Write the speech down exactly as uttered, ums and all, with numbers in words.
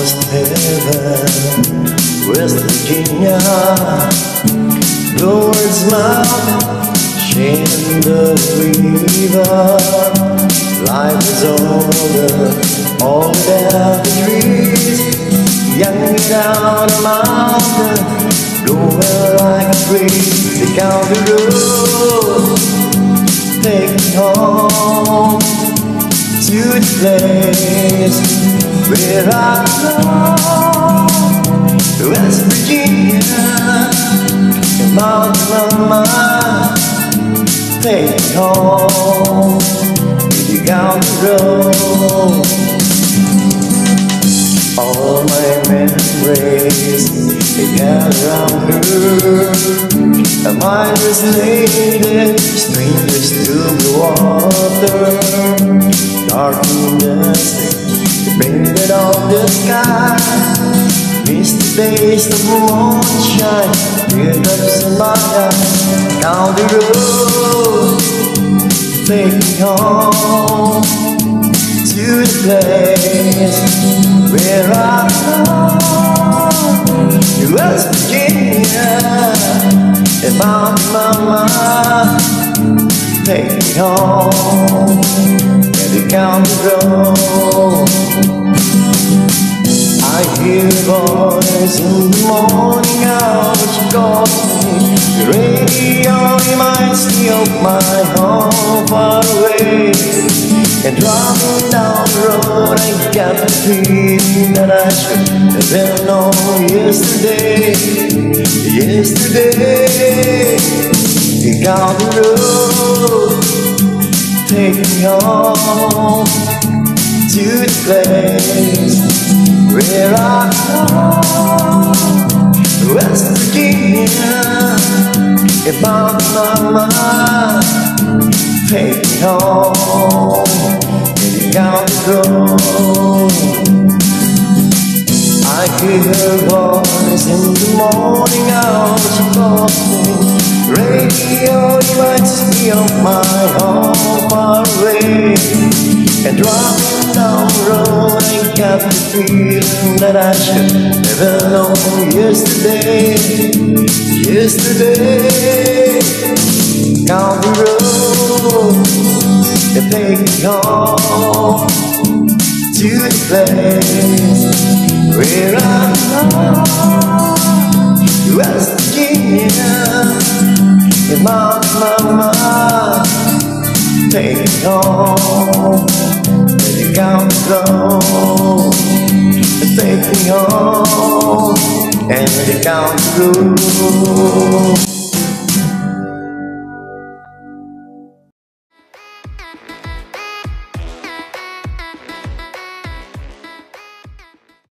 almost heaven, West Virginia. Lord's Mountain, shading the river. Life is older, older than the trees. Young down a mountain, blowing like a breeze. Take out the road, take me home to the place where I belong. West Virginia, Mount Mama, take me home. Dig out the road. All my memories, they gather around her. A mindless lady, strangers to the water. Dark and dusty, they painted on the sky. Misty days, the moon shine, teardrops in my eyes. Down the road, take me home to the place where I belong. West Virginia, and Mount Mama, take me home, and the county road. I hear a voice in the morning hour, she calls me. The radio reminds me of my home far away. And driving down the road, I got the feeling that I should have been known yesterday. Yesterday, take out the road, take me home to the place where I belong. West Virginia, if I'm Mama, take me home and down the road. I hear her voice in the morning hour, she calls me. Radio reminds me of my home far away. And driving down the road, I got the feeling that I should never know yesterday. Yesterday, down the road, they take me home to the place where I belong. West Virginia, and Mount Mama, take me home. Let the county road, take me home, and the county road.